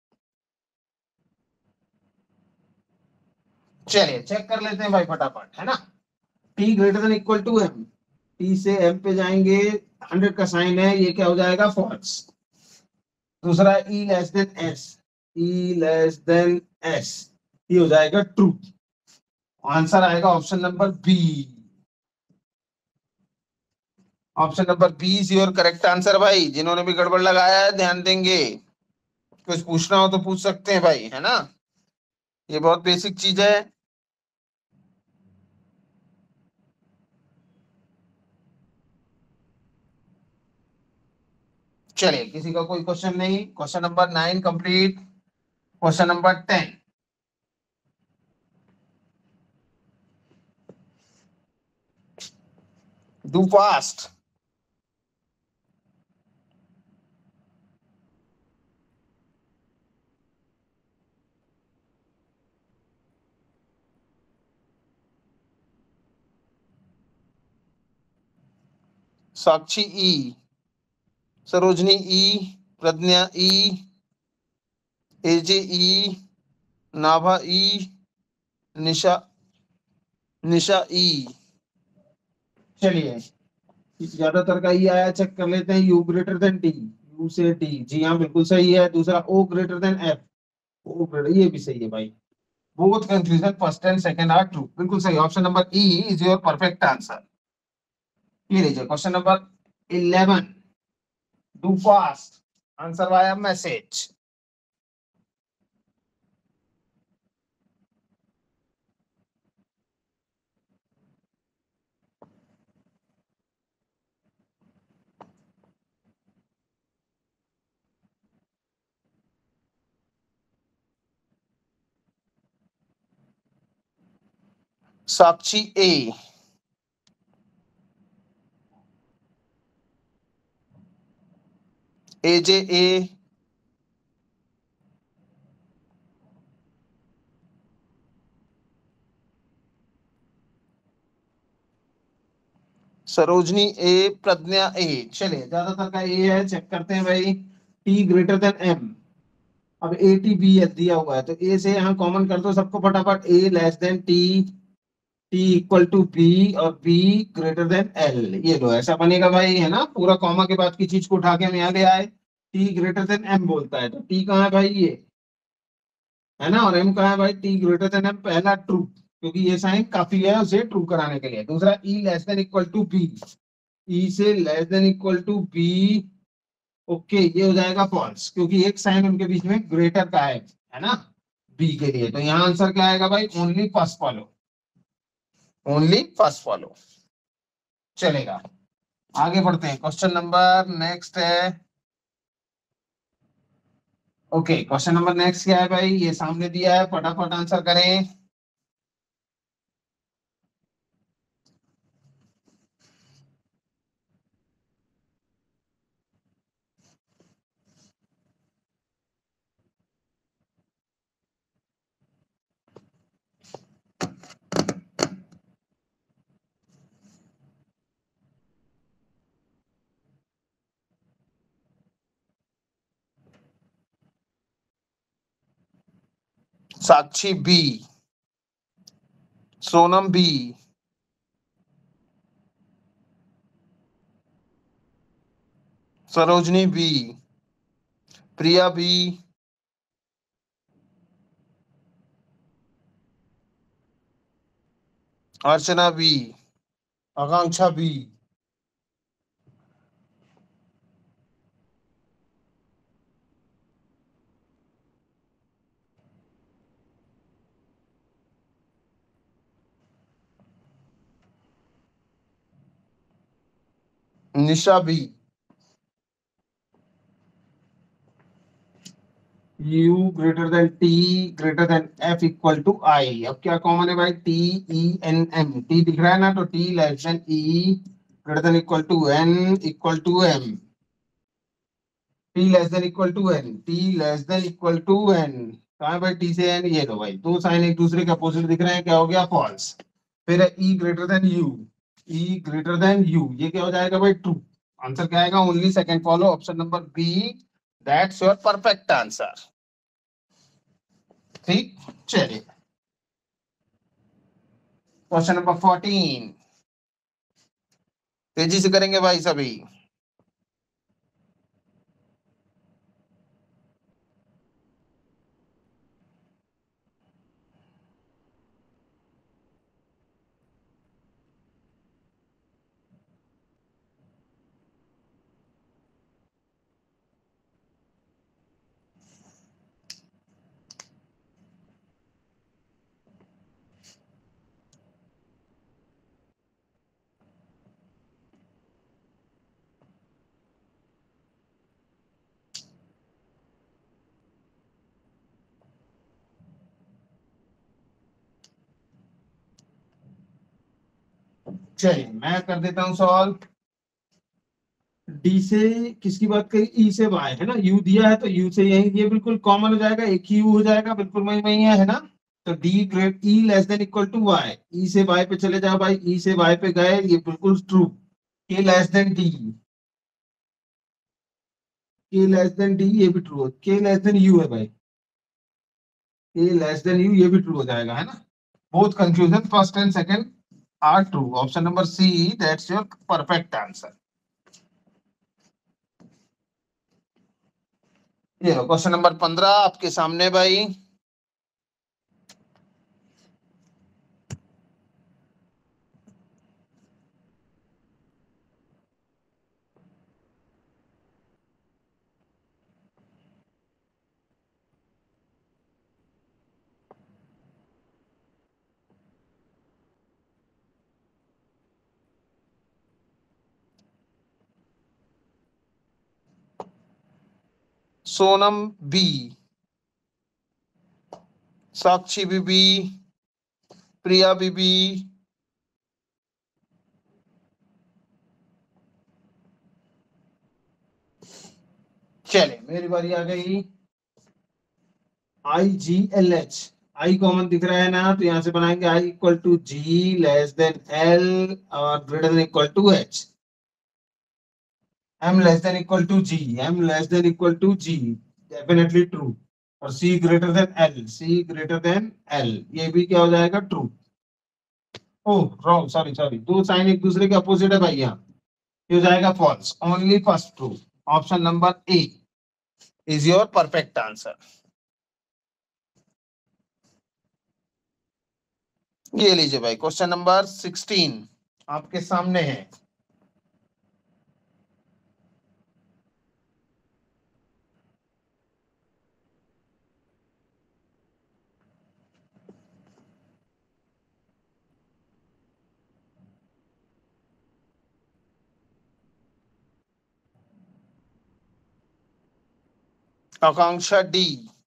चलिए चेक कर लेते हैं भाई फटाफट, है ना। T greater than equal to M, T से एम पे जाएंगे, हंड्रेड का साइन है, ये क्या हो जाएगा? फॉल्स। दूसरा E less than S, E less than S, ये हो जाएगा ट्रू। आंसर आएगा option number B. Option number B is your correct answer भाई। जिन्होंने भी गड़बड़ लगाया है ध्यान देंगे, कुछ पूछना हो तो पूछ सकते हैं भाई, है ना। ये बहुत बेसिक चीज है। चलिए, किसी का कोई क्वेश्चन नहीं। Question number nine complete. Question number ten. Do fast. Sakshi E, Sarojini E, Pragya E, AJ E, Nabha E, Nisha Nisha E. चलिए, ज्यादातर का ई आया, चेक कर लेते हैं। U greater than T, U से टी, जी हाँ बिल्कुल सही है। दूसरा O greater than F, O greater, ये भी सही है भाई। Both confusion first and second are true, बिल्कुल सही। Option number E is your perfect answer. ये लीजिए question number eleven. Do fast, answer via message. Sakshi A, AJ A, Sarojini A, Pragya A. चलिए, ज्यादातर का ए है, चेक करते हैं भाई। टी ग्रेटर देन एम, अब ए टी बी दिया हुआ है, तो ए से यहाँ कॉमन कर दो सबको फटाफट। A less than T, T equal to B, और बी ग्रेटर देन एल, ये लो ऐसा बनेगा भाई, है ना। पूरा कॉमा के बाद की चीज को उठा के हम यहाँ ले आए। टी ग्रेटर देन एम बोलता है, तो टी कहाँ है भाई? ये है ना, और एम कहाँ है भाई? टी ग्रेटर देन एम, पहला ट्रू, क्योंकि ये साइन काफी है उसे ट्रू कराने के लिए। दूसरा E less than equal to B, E से less than equal to B, okay, ये हो जाएगा फॉल्स, क्योंकि एक साइन उनके बीच में ग्रेटर का है है ना। बी के लिए। तो यहाँ आंसर क्या आएगा भाई? Only first follow, only first follow. चलेगा, आगे बढ़ते हैं। क्वेश्चन नंबर नेक्स्ट है। ओके, क्वेश्चन नंबर नेक्स्ट क्या है भाई? ये सामने दिया है, फटाफट आंसर करें। Sakshi B, Sonam B, Sarojini B, Priya B, Archana B, Akanksha B, Nisha B, U greater than T greater than F equal to I। अब क्या कॉमन है भाई? T E N M, T दिख रहा है ना, तो T less than E greater than equal to N equal to M। T less than equal to N, T less than equal to N। कहाँ है भाई T से N? ये लो भाई, दो साइन एक दूसरे के अपोजिट दिख रहे हैं, क्या हो गया? फॉल्स। फिर है E greater than U, E greater than U, ये क्या हो जाएगा भाई? ट्रू। आंसर क्या आएगा? Only second follow, option number B, that's your perfect answer. ठीक, चलिए क्वेश्चन नंबर फोर्टीन, तेजी से करेंगे भाई सभी। चलिए मैं कर देता हूं सॉल्व। डी से किसकी बात करी? ई से वाई है ना, यू दिया है तो यू से यही, ये बिल्कुल कॉमन हो जाएगा, एक ही यू हो जाएगा, बिल्कुल वही वही है, है ना। तो D great E less than equal to Y, E से वाई पे चले जाओ भाई, ई से वाई पे गए, ये बिल्कुल true. K less than D, K less than D, ये भी ट्रू है। के लेस देन यू है भाई, के लेस देन यू, ये भी ट्रू हो जाएगा, है ना। Both confusion first and second are true, option number C, that's your perfect answer. ये लो क्वेश्चन नंबर पंद्रह आपके सामने भाई। सोनम बी, साक्षी बीबी, प्रिया बीबी, चले मेरी बारी आ गई। I G L H, I common दिख रहा है ना, तो यहां से बनाएंगे I equal to G less than L और greater than equal to H. M less than equal to G, M less than equal to G, definitely true. और C greater than L, C greater than L, ये भी क्या हो जाएगा? True. Oh wrong, sorry sorry, दो साइन एक दूसरे के अपोजिट है भाई, यहाँ ये हो जाएगा false, only first true. Option number A is your perfect answer. ये लीजिए भाई, क्वेश्चन नंबर सिक्सटीन आपके सामने है। Akanksha D,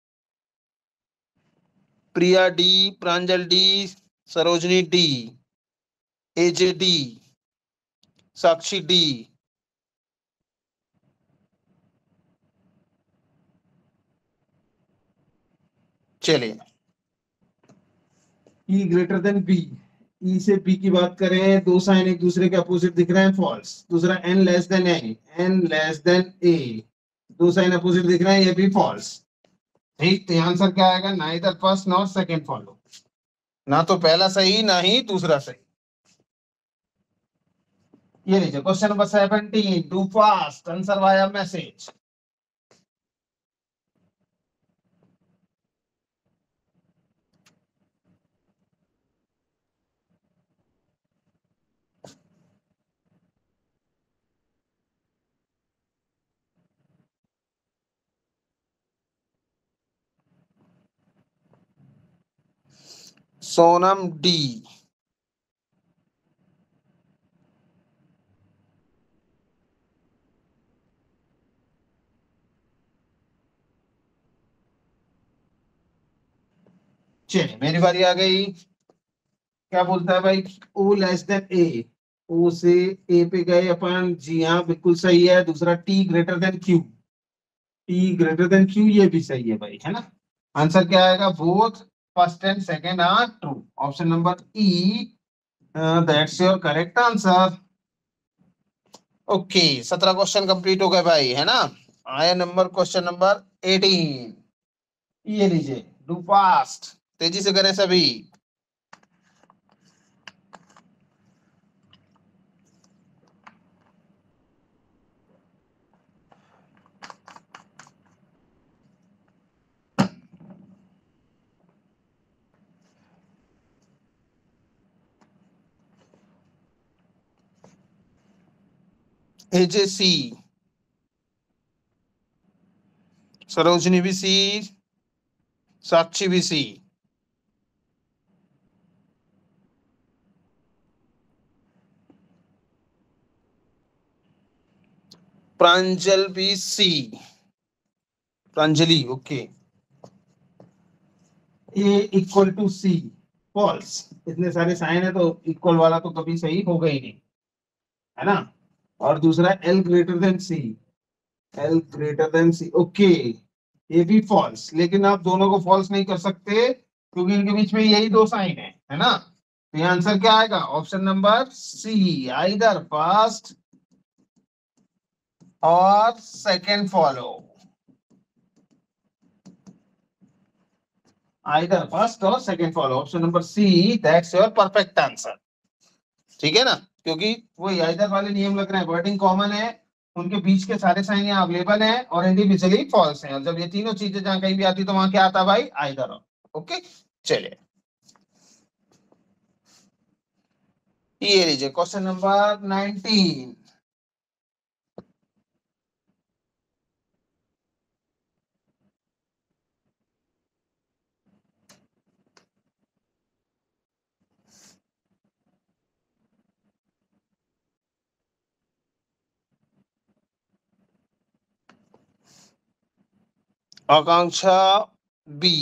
Priya D, Pranjal D, Sarojini D, AJ D, Sakshi D, चलिए E greater than B, E से बी की बात करें, दो साइन एक दूसरे के अपोजिट दिख रहे हैं, फॉल्स। दूसरा N less than A, N less than A, दो साइन अपोजिट दिख रहे हैं, ये भी फॉल्स। ठीक, तो आंसर क्या आएगा? Neither first nor second follow, ना तो पहला सही ना ही दूसरा सही। ये लीजिए question number seventeen, do fast, answer via message. Sonam D, चलिए मेरी बारी आ गई। क्या बोलता है भाई? ओ लेस देन ए, ओ से ए पे गए अपन, जी हाँ बिल्कुल सही है। दूसरा T greater than Q, T greater than Q, ये भी सही है भाई, है ना। आंसर क्या आएगा? Both first and second are true, option number E, that's your correct answer. Okay, सत्रह क्वेश्चन कंप्लीट हो गए भाई, है ना। आया नंबर क्वेश्चन नंबर एटीन, ये लीजिए, डू फास्ट, तेजी से करें सभी। एजे सी, सरोजनी भी सी, साक्षी भी सी, प्रांजल भी C, Pranjali okay. A equal to C, false. इतने सारे साइन है तो इक्वल वाला तो कभी सही होगा ही नहीं, है ना। और दूसरा L greater than C, L greater than C, okay, ये भी फॉल्स। लेकिन आप दोनों को फॉल्स नहीं कर सकते क्योंकि इनके बीच में यही दो साइन है, है ना। तो ये आंसर क्या आएगा? Option number C, either first और सेकंड फॉलो, आइदर फर्स्ट और second follow, option number C, that's your perfect answer. ठीक है ना, क्योंकि वो आइदर वाले नियम लग रहे हैं, वर्डिंग कॉमन है, उनके बीच के सारे साइन यहाँ अवेलेबल हैं और इंडिविजुअली फॉल्स हैं। और जब ये तीनों चीजें जहां कहीं भी आती तो वहां क्या आता भाई? आइदर। ओके, चलिए ये लीजिए question number nineteen, Akanksha B,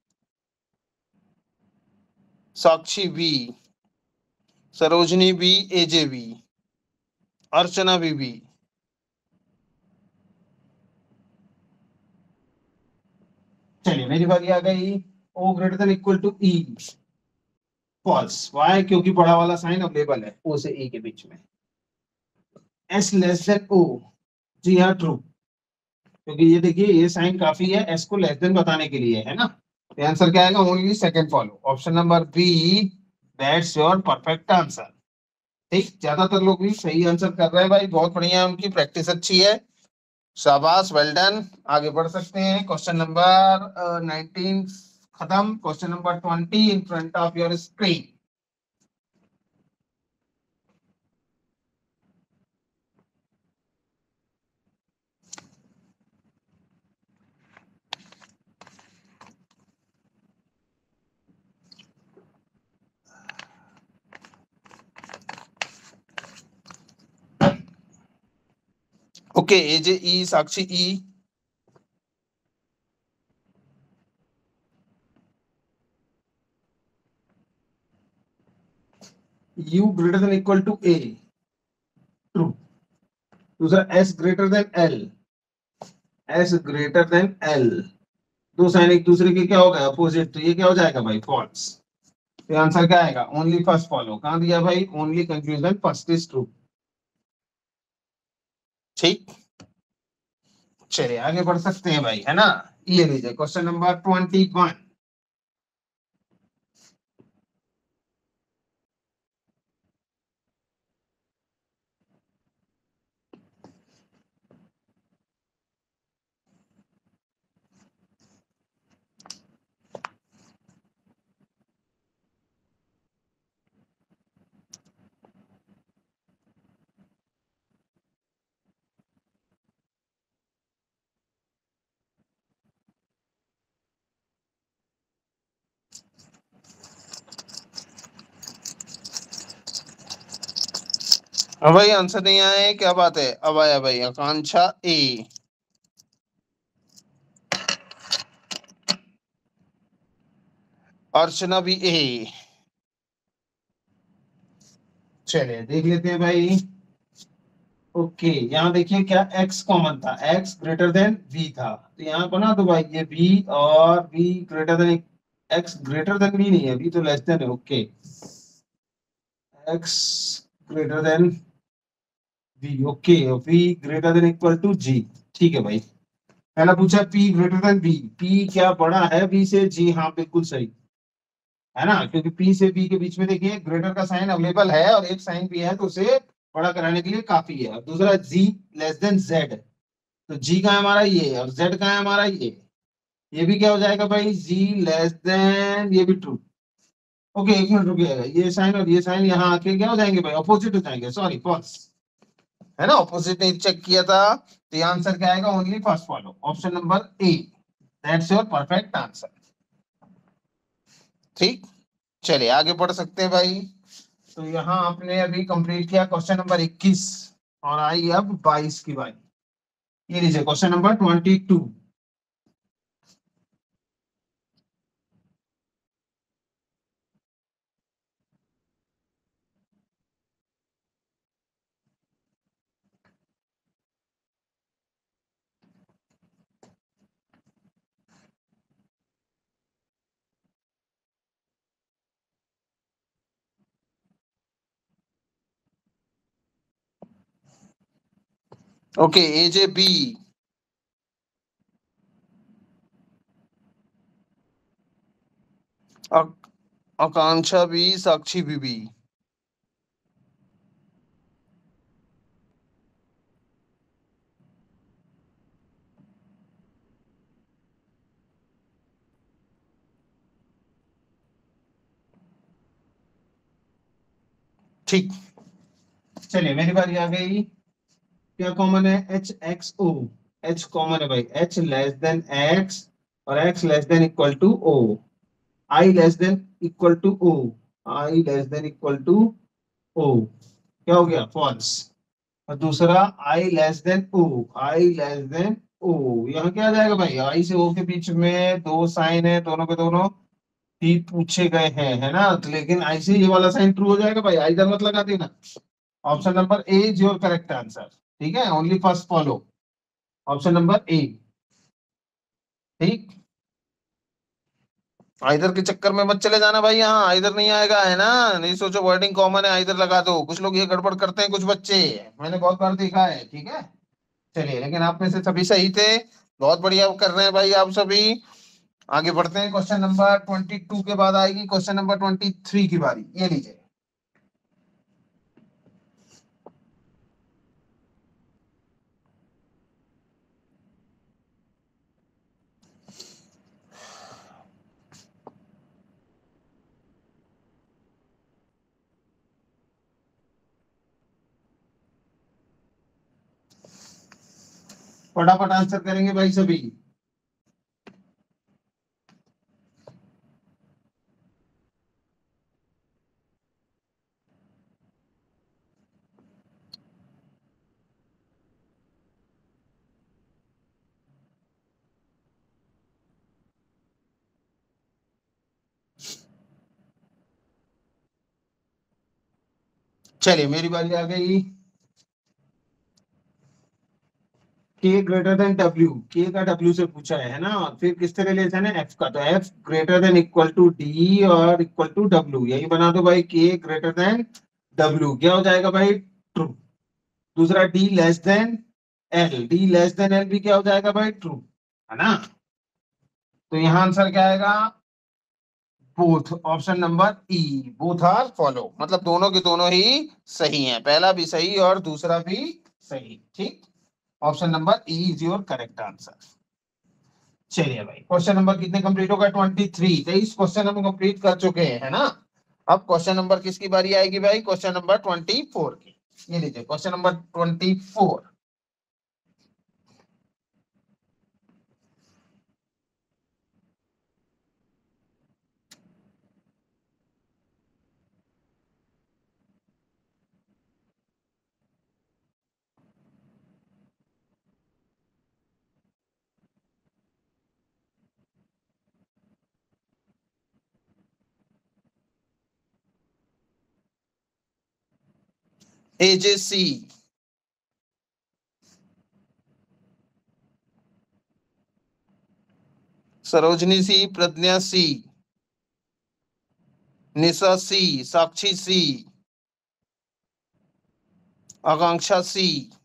Sakshi B, Sarojini B, AJ B, Archana B B. चलिए मेरी बारी आ गई। O greater than equal to E, false. Why? क्योंकि बड़ा वाला साइन अवेलेबल है ओ से ई के बीच में। एस लेस देन ओ, जी हाँ ट्रू, क्योंकि ये देखिए ये साइन काफी है एस को लेस देन बताने के लिए, है ना। तो आंसर क्या आएगा? Only second follow, option number B, that's your perfect answer. ठीक, ज्यादातर लोग भी सही आंसर कर रहे हैं भाई, बहुत बढ़िया, उनकी प्रैक्टिस अच्छी है, शाबाश, वेल डन। आगे बढ़ सकते हैं। क्वेश्चन नंबर नाइनटीन खत्म, question number twenty in front of your screen. Okay, AJ E, Sakshi E, u greater than equal to a, true. दूसरा s greater than l, s greater than l, दो साइन एक दूसरे के क्या हो गए अपोजिट, तो ये क्या हो जाएगा भाई फॉल्स। तो आंसर क्या आएगा ओनली फर्स्ट फॉलो, कहां दिया भाई only conclusion first is true. ठीक, चलिए आगे बढ़ सकते हैं भाई, है ना। ये लीजिए क्वेश्चन नंबर ट्वेंटी वन। अब भाई आंसर नहीं आए, क्या बात है, अब आया भाई आकांक्षा ए। अर्चना भी ए। चलिए देख लेते हैं भाई। ओके, यहाँ देखिए क्या x कॉमन था, x ग्रेटर देन v था, तो यहाँ बना दो भाई ये v और v greater than, x greater than v नहीं है, v तो लेस देन है। Okay, x greater than v, okay, v greater than equal to g। ठीक है भाई, पहला पूछा p greater than v, p क्या बड़ा है v से, g हाँ बिल्कुल सही है ना, क्योंकि p से v के बीच में देखिए ग्रेटर का साइन अवेलेबल है और एक साइन भी है, तो उसे बड़ा कराने के लिए काफी है। और दूसरा g लेस देन z, तो g का है हमारा ये और z का है हमारा ये, ये भी क्या हो जाएगा भाई g लेस देन, ये भी ट्रू। ओके एक मिनट रुकिएगा, ये साइन और ये साइन यहाँ आके क्या हो जाएंगे भाई अपोजिट हो जाएंगे, सॉरी फॉल्स, है ना, ऑपोजिट नहीं चेक किया था, तो ये आंसर क्या आएगा only first follow, option number A, that's your perfect answer. ठीक, चलिए आगे बढ़ सकते हैं भाई। तो यहाँ आपने अभी कंप्लीट किया क्वेश्चन नंबर इक्कीस, और आई अब बाईस की बारी। ये लीजिए question number twenty two. Okay, A J B, Akanksha B, Sakshi B B. ठीक, चलिए मेरी बारी आ गई। क्या कॉमन है, H X O, H common है भाई, एच लेस देन एक्स और X less than equal to O, I less than equal to O, I less than equal to O, क्या हो गया फॉल्स। और दूसरा I less than O, I less than ओ, यहाँ क्या आ जाएगा भाई, आई से ओ के बीच में दो साइन है, दोनों के दोनों ही पूछे गए हैं, है ना, तो लेकिन आई से ये वाला साइन ट्रू हो जाएगा भाई, आई इधर मत लगा देना। Option number A is your correct answer, ठीक है, only first follow, option number A. ठीक, आइदर के चक्कर में मत चले जाना भाई, यहाँ आइदर नहीं आएगा, है ना, नहीं सोचो वर्डिंग कॉमन है आइदर लगा दो, कुछ लोग ये गड़बड़ करते हैं कुछ बच्चे, मैंने बहुत बार देखा है। ठीक है, चलिए, लेकिन आप में से सभी सही थे, बहुत बढ़िया कर रहे हैं भाई आप सभी। आगे बढ़ते हैं, क्वेश्चन नंबर ट्वेंटी टू के बाद आएगी क्वेश्चन नंबर ट्वेंटी थ्री की बारी। ये लीजिए, फटाफट आंसर करेंगे भाई सभी। चलिए मेरी बारी आ गई। K greater than W, K का W से पूछा है ना, फिर किससे रिलेशन है, F का, तो F greater than equal to D और इक्वल टू W, यही बना दो भाई, K ग्रेटर देन W, क्या हो जाएगा भाई, ट्रू। दूसरा D less than L, D less than L भी क्या हो जाएगा भाई, ट्रू, है ना। तो यहाँ आंसर क्या आएगा, both, option number E, both are follow, मतलब दोनों के दोनों ही सही हैं, पहला भी सही और दूसरा भी सही, ठीक। Option number E is your correct answer. चलिए भाई, क्वेश्चन नंबर कितने कंप्लीट होगा, ट्वेंटी थ्री, तेईस क्वेश्चन हम कंप्लीट कर चुके हैं, है ना। अब क्वेश्चन नंबर किसकी बारी आएगी भाई, क्वेश्चन नंबर ट्वेंटी फोर की। ये लीजिए question number twenty four. AJ C, Sarojini C, Pragya C, Nisha C, Sakshi C, Akanksha C.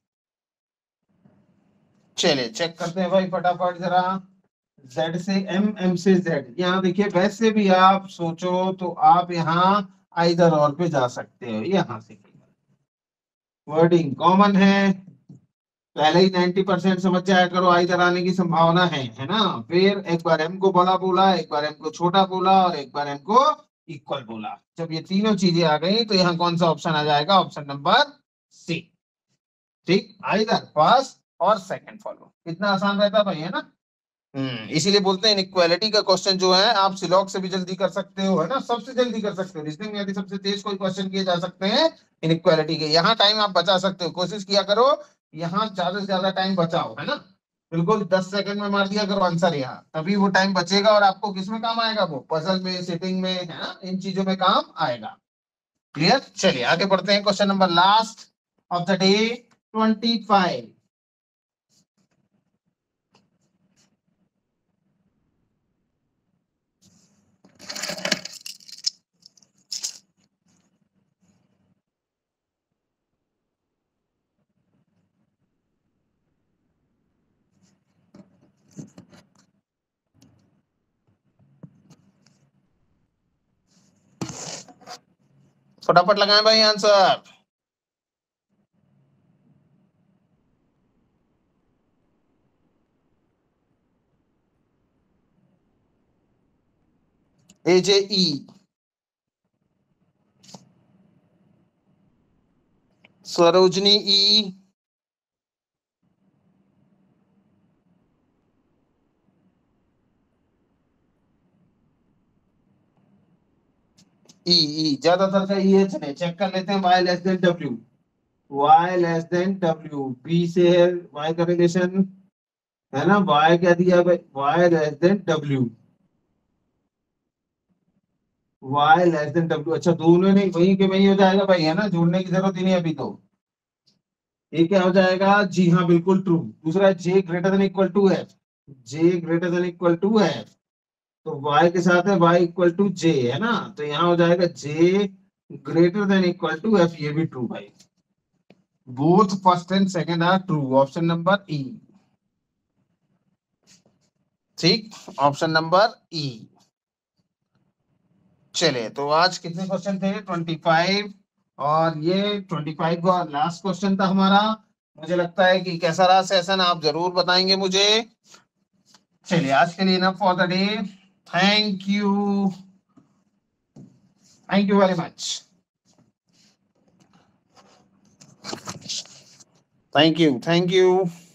चलिए चेक करते हैं भाई फटाफट जरा। Z से M, M से Z, यहाँ देखिए वैसे भी आप सोचो तो आप यहाँ आइदर और पे जा सकते हो, यहाँ से वर्डिंग कॉमन है, पहले ही नाइंटी परसेंट समझ जाया करो, आइदर आने की संभावना है है ना। फिर एक बार M को बड़ा बोला, एक बार M को छोटा बोला और एक बार M को इक्वल बोला, जब ये तीनों चीजें आ गई तो यहाँ कौन सा ऑप्शन आ जाएगा, ऑप्शन नंबर सी, ठीक, आइदर फर्स्ट और सेकंड फॉलो, कितना आसान रहता भाई, है ना। हम्म, इसीलिए बोलते हैं इनइक्वालिटी का क्वेश्चन जो है आप सिलॉग से भी जल्दी कर सकते हो, है ना, सबसे जल्दी कर सकते हो, रीजनिंग में यदि सबसे तेज कोई क्वेश्चन किए जा सकते हैं इनइक्वालिटी के, यहाँ टाइम आप बचा सकते हो, कोशिश किया करो यहाँ ज्यादा से ज्यादा टाइम बचाओ, है ना। बिल्कुल दस सेकंड में मार दिया करो आंसर यहाँ, तभी वो टाइम बचेगा और आपको किस में काम आएगा, वो पजल में, सिटिंग में, है ना, इन चीजों में काम आएगा। क्लियर, चलिए आगे बढ़ते हैं, question number last of the day twenty five. फटाफट लगाएं भाई answer. AJ E, Sarojini E, E E ज्यादातर का ई है, चलिए चेक कर लेते हैं, y less than w, y less than w, b से है y का रिलेशन, है ना, y क्या दिया भाई, y less than w, y less than w, अच्छा दोनों नहीं, वही के वही हो जाएगा भाई, है ना, जोड़ने की जरूरत ही नहीं अभी तो। ये क्या हो जाएगा, जी हाँ बिल्कुल ट्रू। दूसरा j greater than equal to है, j greater than equal to है, तो y के साथ है y इक्वल टू j, है ना, तो यहाँ हो जाएगा j greater than equal to f, ये भी ट्रू भाई, both first and second are true, option number E, ठीक, ऑप्शन नंबर ई। चलिए तो आज कितने क्वेश्चन थे, ट्वेंटी फाइव, और ये ट्वेंटी फाइव का लास्ट क्वेश्चन था हमारा। मुझे लगता है कि कैसा रहा सेशन आप जरूर बताएंगे मुझे। चलिए आज के लिए enough for the day, thank you, thank you very much, thank you, thank you.